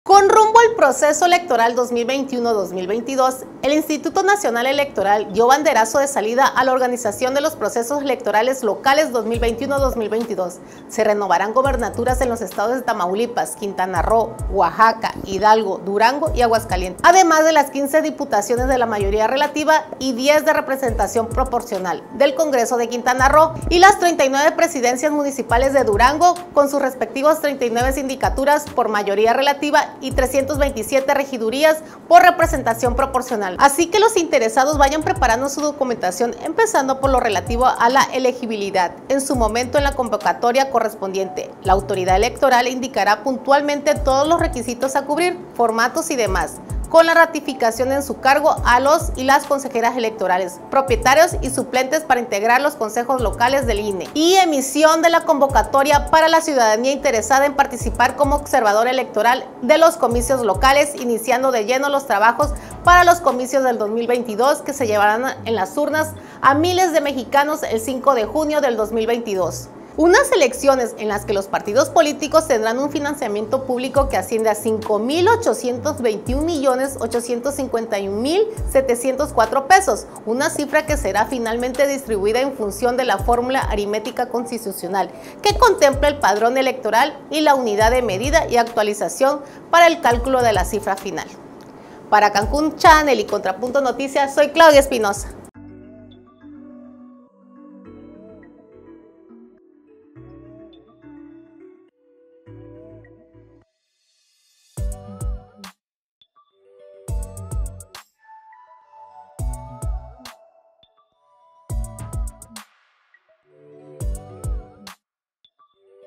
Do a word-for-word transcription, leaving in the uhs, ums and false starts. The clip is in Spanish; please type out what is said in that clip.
Con rumbo al proceso electoral dos mil veintiuno dos mil veintidós, el Instituto Nacional Electoral dio banderazo de salida a la organización de los procesos electorales locales dos mil veintiuno dos mil veintidós. Se renovarán gobernaturas en los estados de Tamaulipas, Quintana Roo, Oaxaca, Hidalgo, Durango y Aguascalientes, además de las quince diputaciones de la mayoría relativa y diez de representación proporcional del Congreso de Quintana Roo y las treinta y nueve presidencias municipales de Durango con sus respectivos treinta y nueve sindicaturas por mayoría relativa y trescientas veintisiete regidurías por representación proporcional. Así que los interesados vayan preparando su documentación, empezando por lo relativo a la elegibilidad. En su momento, en la convocatoria correspondiente, la autoridad electoral indicará puntualmente todos los requisitos a cubrir, formatos y demás, con la ratificación en su cargo a los y las consejeras electorales, propietarios y suplentes para integrar los consejos locales del I N E y emisión de la convocatoria para la ciudadanía interesada en participar como observador electoral de los comicios locales, iniciando de lleno los trabajos para los comicios del dos mil veintidós que se llevarán en las urnas a miles de mexicanos el cinco de junio del dos mil veintidós. Unas elecciones en las que los partidos políticos tendrán un financiamiento público que asciende a cinco mil ochocientos veintiún millones ochocientos cincuenta y un mil setecientos cuatro pesos, una cifra que será finalmente distribuida en función de la fórmula aritmética constitucional que contempla el padrón electoral y la unidad de medida y actualización para el cálculo de la cifra final. Para Cancún Channel y Contrapunto Noticias, soy Claudia Espinosa.